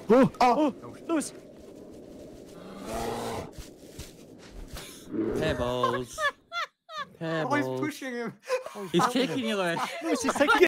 Oh, Lewis. Pebbles. Oh, he's pushing him. He's kicking you, Lewis. Lewis, he's taking